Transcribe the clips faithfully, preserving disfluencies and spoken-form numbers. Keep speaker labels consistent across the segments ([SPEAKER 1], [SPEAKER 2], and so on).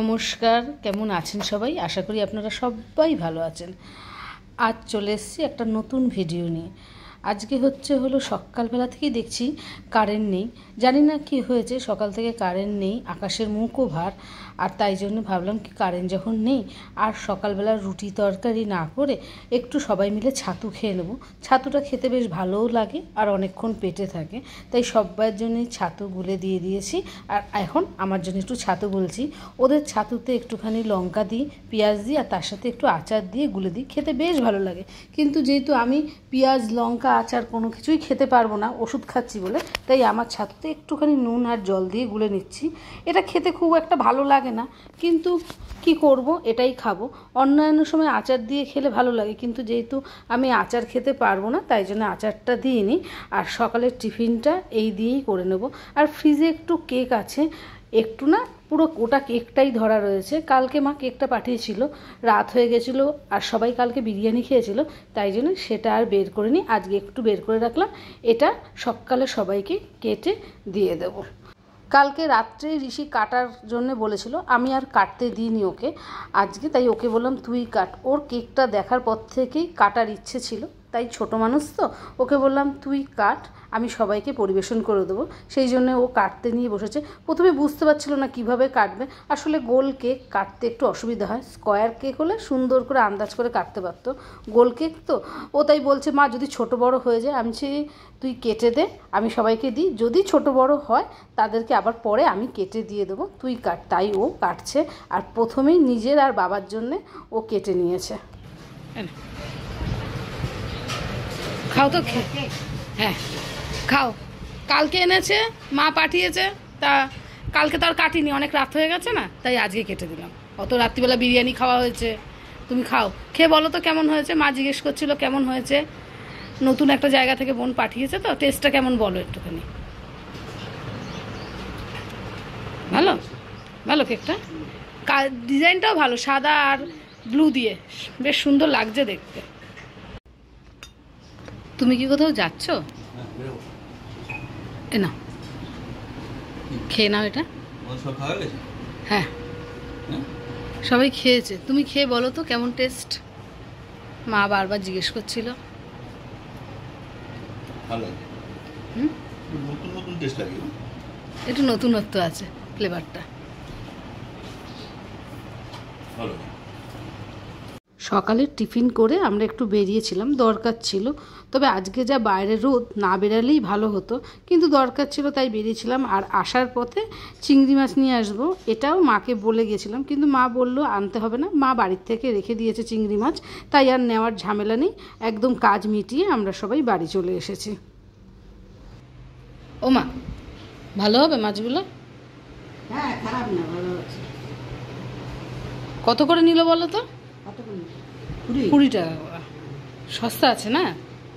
[SPEAKER 1] নমস্কার, কেমন আছেন সবাই? আশা করি আপনারা সবাই ভালো আছেন। আজ চলে এসেছি একটা নতুন ভিডিও নিয়ে। আজকে হচ্ছে হলো সকালবেলা থেকেই দেখছি কারেন্ট নেই, জানি না কি হয়েছে, সকাল থেকে কারেন্ট নেই, আকাশের মুখও ভার। আর তাই জন্য ভাবলাম কি কারেন্ট যখন নেই আর সকালবেলা রুটি তরকারি না করে একটু সবাই মিলে ছাতু খেয়ে নেবো। ছাতুটা খেতে বেশ ভালোও লাগে আর অনেকক্ষণ পেটে থাকে, তাই সবার জন্যই ছাতু গুলে দিয়ে দিয়েছি। আর এখন আমার জন্য একটু ছাতু গুলছি। ওদের ছাতুতে একটুখানি লঙ্কা দিই, পেঁয়াজ দিই আর তার সাথে একটু আচার দিয়ে গুলে দিই, খেতে বেশ ভালো লাগে। কিন্তু যেহেতু আমি পেঁয়াজ লঙ্কা আচার কোনো কিছুই খেতে পারবো না ওষুধ খাচ্ছি বলে, তাই আমার ছাতুতে একটুখানি নুন আর জল দিয়ে গুলে নিচ্ছি। এটা খেতে খুব একটা ভালো লাগে না, কিন্তু কি করব, এটাই খাবো। অন্যান্য সময় আচার দিয়ে খেলে ভালো লাগে, কিন্তু যেহেতু আমি আচার খেতে পারবো না তাই জন্য আচারটা দিয়ে নিই। আর সকালের টিফিনটা এই দিয়েই করে নেব। আর ফ্রিজে একটু কেক আছে, একটু না পুরো গোটা কেকটাই ধরা রয়েছে। কালকে মা কেকটা পাঠিয়েছিল, রাত হয়ে গেছিলো আর সবাই কালকে বিরিয়ানি খেয়েছিল, তাই জন্য সেটা আর বের করে নিই, আজকে একটু বের করে রাখলাম। এটা সকালে সবাইকে কেটে দিয়ে দেব। কালকে রাত্রে ঋষি কাটার জন্য বলেছিল, আমি আর কাটতে দিইনি ওকে আজকে, তাই ওকে বললাম তুই কাট। ওর কেকটা দেখার পর থেকেই কাটার ইচ্ছে ছিল, তাই ছোট মানুষ তো ওকে বললাম তুই কাট, আমি সবাইকে পরিবেশন করে দেবো। সেই জন্য ও কাটতে নিয়ে বসেছে। প্রথমে বুঝতে পারছিল না কিভাবে কাটবে, আসলে গোল কেক কাটতে একটু অসুবিধা হয়, স্কোয়ার কেক হলে সুন্দর করে আন্দাজ করে কাটতে পারতো, গোল কেক তো। ও তাই বলছে মা যদি ছোট বড় হয়ে যায়, আমি সে তুই কেটে দে, আমি সবাইকে দিই, যদি ছোট বড় হয় তাদেরকে আবার পরে আমি কেটে দিয়ে দেবো, তুই কাট। তাই ও কাটছে, আর প্রথমেই নিজের আর বাবার জন্যে ও কেটে নিয়েছে। খাও তো, হ্যাঁ খাও। কালকে এনেছে, মা পাঠিয়েছে, তা কালকে তো আর কাটিনি, অনেক রাত হয়ে গেছে না, তাই আজকে কেটে দিলাম। অত রাত্রিবেলা বিরিয়ানি খাওয়া হয়েছে, তুমি খাও, খেয়ে বলো তো কেমন হয়েছে। মা জিজ্ঞেস করছিল কেমন হয়েছে, নতুন একটা জায়গা থেকে বোন পাঠিয়েছে তো, টেস্টটা কেমন বলো একটুখানি। ভালো ভালো কেকটা, ডিজাইনটাও ভালো, সাদা আর ব্লু দিয়ে বেশ সুন্দর লাগছে দেখতে। তুমি কি কোথাও যাচ্ছ? এ না, খেয়ে নাও এটা। হ্যাঁ সবাই খেয়েছে, তুমি খেয়ে বলো তো কেমন টেস্ট। মা বারবার জিজ্ঞেস করছিল। একটু নতুনত্ব আছে ফ্লেভারটা। সকালের টিফিন করে আমরা একটু বেরিয়েছিলাম, দরকার ছিল। তবে আজকে যা বাইরে রোদ, না বেরালেই ভালো হতো, কিন্তু দরকার ছিল তাই বেরিয়েছিলাম। আর আসার পথে চিংড়ি মাছ নিয়ে আসবো, এটাও মাকে বলে গেছিলাম, কিন্তু মা বললো আনতে হবে না, মা বাড়ির থেকে রেখে দিয়েছে চিংড়ি মাছ, তাই আর নেওয়ার ঝামেলা নেই। একদম কাজ মিটিয়ে আমরা সবাই বাড়ি চলে এসেছি। ও মা, ভালো হবে মাছগুলো?
[SPEAKER 2] হ্যাঁ খারাপ না, ভালো আছে।
[SPEAKER 1] কত করে নিল বলো তো? কুড়ি টাকা, সস্তা আছে না?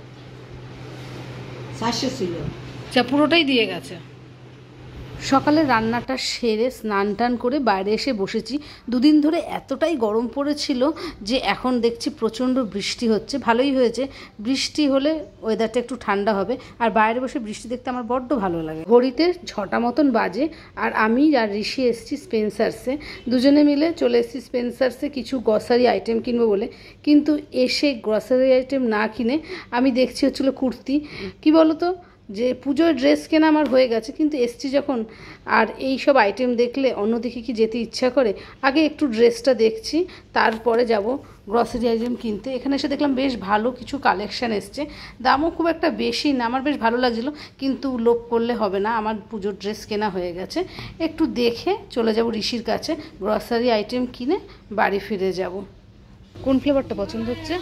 [SPEAKER 2] চারশো ছিল,
[SPEAKER 1] যা পুরোটাই দিয়ে গেছে। সকালে রান্নাটা সেরে স্নান টান করে বাইরে এসে বসেছি। দুদিন ধরে এতটাই গরম পড়েছিল যে এখন দেখছি প্রচণ্ড বৃষ্টি হচ্ছে। ভালোই হয়েছে, বৃষ্টি হলে ওয়েদারটা একটু ঠান্ডা হবে, আর বাইরে বসে বৃষ্টি দেখতে আমার বড্ড ভালো লাগে। ঘড়িতে ছটা মতন বাজে, আর আমি আর ঋষি এসেছি স্পেন্সার্সে, দুজনে মিলে চলে এসেছি স্পেন্সার্সে কিছু গ্রসারি আইটেম কিনবো বলে। কিন্তু এসে গ্রসারি আইটেম না কিনে আমি দেখছি হচ্ছিল কুর্তি। কি বলো তো, যে পুজোর ড্রেস কেনা আমার হয়ে গেছে, কিন্তু এসছি যখন আর এই সব আইটেম দেখলে অন্যদিকে কি যেতে ইচ্ছা করে। আগে একটু ড্রেসটা দেখছি, তারপরে যাব গ্রসারি আইটেম কিনতে। এখানে এসে দেখলাম বেশ ভালো কিছু কালেকশান এসছে, দামও খুব একটা বেশি না, আমার বেশ ভালো লাগছিলো, কিন্তু লোভ করলে হবে না, আমার পুজোর ড্রেস কেনা হয়ে গেছে। একটু দেখে চলে যাব ঋষির কাছে, গ্রসারি আইটেম কিনে বাড়ি ফিরে যাব। কোন ফ্লেভারটা পছন্দ হচ্ছে?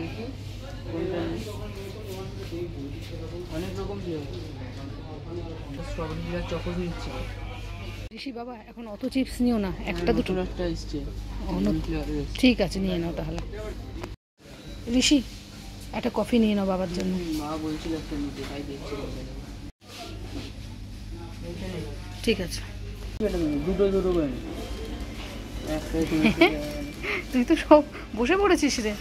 [SPEAKER 2] অনেক রকম স্ট্রবেরি আর চকো দিচ্ছি।
[SPEAKER 1] ঋষি বাবা এখন অত চিপস নিও না, একটা দুটো
[SPEAKER 2] একটা এসছে,
[SPEAKER 1] ঠিক আছে নিয়ে নাও তাহলে। ঋষি একটা কফি নিয়ে নাও বাবার জন্য।
[SPEAKER 2] মা বলছিল একটা নিতে, তাই দেখছি।
[SPEAKER 1] ঠিক আছে,
[SPEAKER 2] দুটো দুটো করে
[SPEAKER 1] তুই তো সব বসে পড়েছিস রে।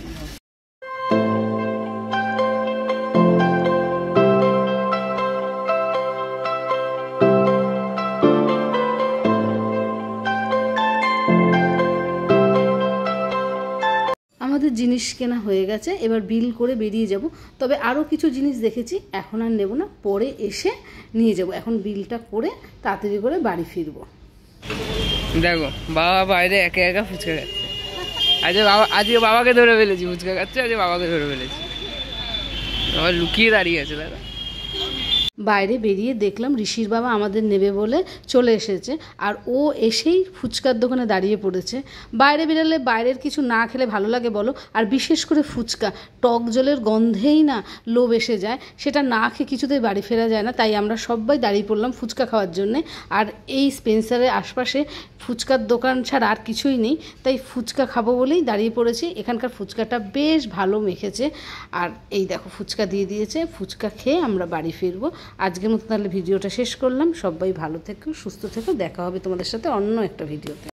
[SPEAKER 1] জিনিস কেনা হয়ে গেছে, এবার বিল করে বেরিয়ে যাব। তবে আরও কিছু জিনিস দেখেছি, এখন আর নেব না, পরে এসে নিয়ে যাব। এখন বিলটা করে তাড়াতাড়ি করে বাড়ি ফিরবো।
[SPEAKER 2] দেখো বাবা বাইরে একা একা ফুচকা খাচ্ছে। আজকে বাবা আজকে বাবাকে ধরে ফেলেছি, ফুচকা খাচ্ছে, আজকে বাবাকে ধরে ফেলেছি। বাবা লুকিয়ে দাঁড়িয়ে আছে দাদা।
[SPEAKER 1] বাইরে বেরিয়ে দেখলাম ঋষির বাবা আমাদের নেবে বলে চলে এসেছে, আর ও এসেই ফুচকার দোকানে দাঁড়িয়ে পড়েছে। বাইরে বেরোলে বাইরের কিছু না খেলে ভালো লাগে বলো? আর বিশেষ করে ফুচকা, টক জলের গন্ধেই না লোভ এসে যায়, সেটা না খেয়ে কিছুতেই বাড়ি ফেরা যায় না। তাই আমরা সবাই দাঁড়িয়ে পড়লাম ফুচকা খাওয়ার জন্যে। আর এই স্পেন্সারের আশপাশে ফুচকার দোকান ছাড়া আর কিছুই নেই, তাই ফুচকা খাবো বলেই দাঁড়িয়ে পড়েছি। এখানকার ফুচকাটা বেশ ভালো মেখেছে। আর এই দেখো ফুচকা দিয়ে দিয়েছে, ফুচকা খেয়ে আমরা বাড়ি ফিরবো। আজকের মতো তাহলে ভিডিওটা শেষ করলাম। সবাই ভালো থেকো, সুস্থ থেকো, দেখা হবে তোমাদের সাথে অন্য একটা ভিডিওতে।